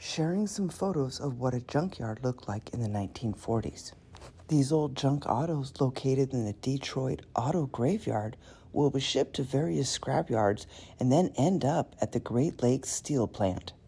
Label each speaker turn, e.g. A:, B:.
A: sharing some photos of what a junkyard looked like in the 1940s. These old junk autos located in the Detroit Auto Graveyard will be shipped to various scrapyards and then end up at the Great Lakes Steel Plant.